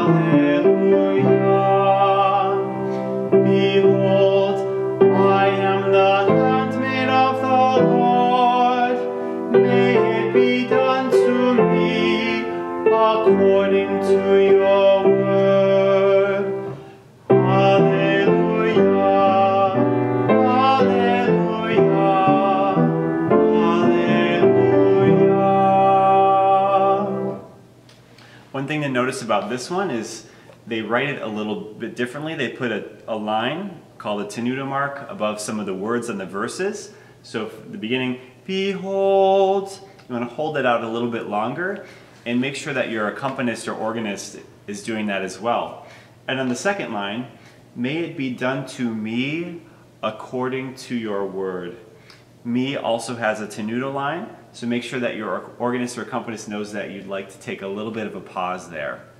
Behold, I am the handmaid of the Lord. May it be done to me according to your word. Alleluia, alleluia, alleluia. One thing to notice about this one is they write it a little bit differently. They put a line called a tenuto mark above some of the words and the verses. So at the beginning, behold, you want to hold it out a little bit longer and make sure that your accompanist or organist is doing that as well. And on the second line, may it be done to me according to your word. Me also has a tenuto line, so make sure that your organist or accompanist knows that you'd like to take a little bit of a pause there.